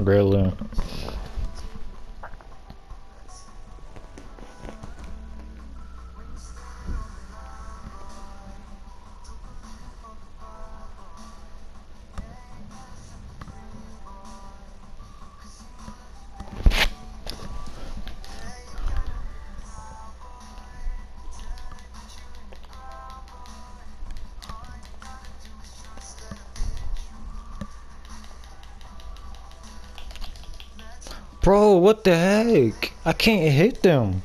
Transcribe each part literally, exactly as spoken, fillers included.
Really? Bro, what the heck? I can't hit them.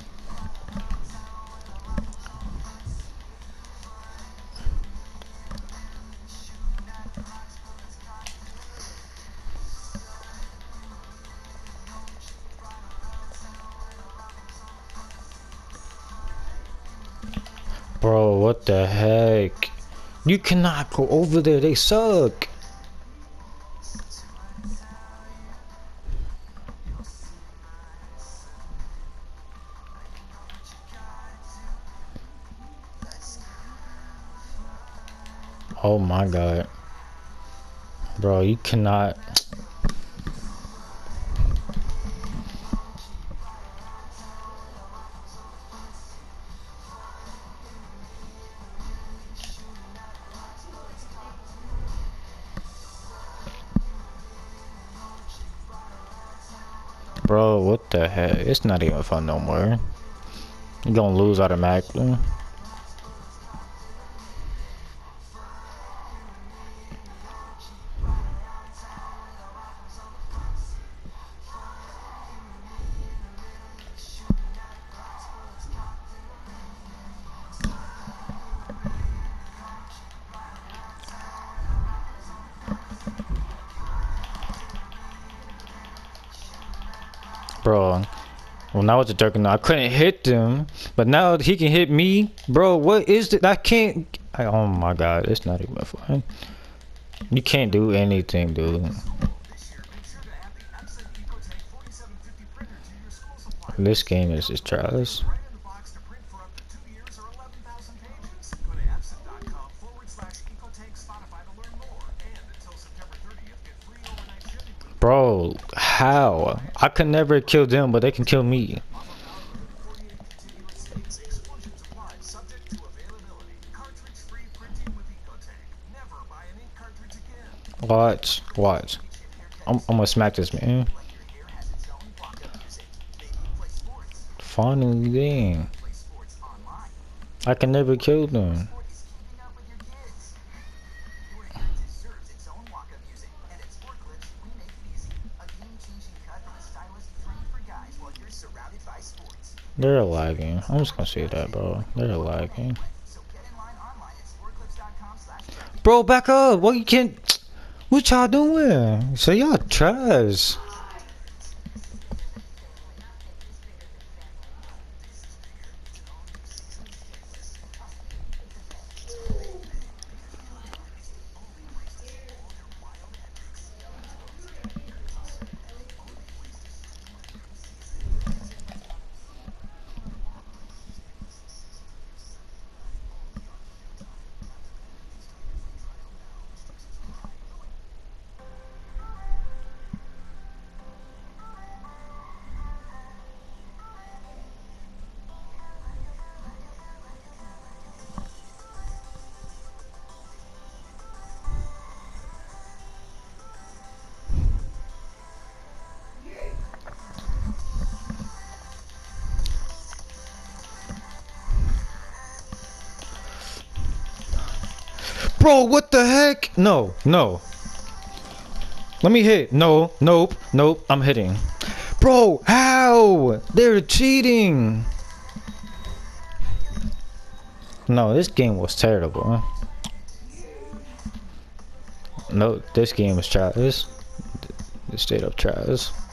Bro, what the heck? You cannot go over there, they suck. Oh my god. Bro, you cannot. Bro, what the heck? It's not even fun no more. You're gonna lose automatically. Bro, well now it's a jerk. I couldn't hit them, but now he can hit me. Bro, what is it? I can't. I, oh my god, it's not even fun. You can't do anything, dude. This game is just trash. Bro, how? I could never kill them, but they can kill me. Watch, watch. I'm, I'm gonna smack this man. Finally, dang. I can never kill them. They're lagging. I'm just gonna say that, bro. They're lagging. Bro, back up. What you can't? What y'all doing? So y'all trash. Bro, what the heck? No, no. Let me hit. No, nope, nope. I'm hitting. Bro, how? They're cheating. No, this game was terrible. No, this game was trash. This straight up trash.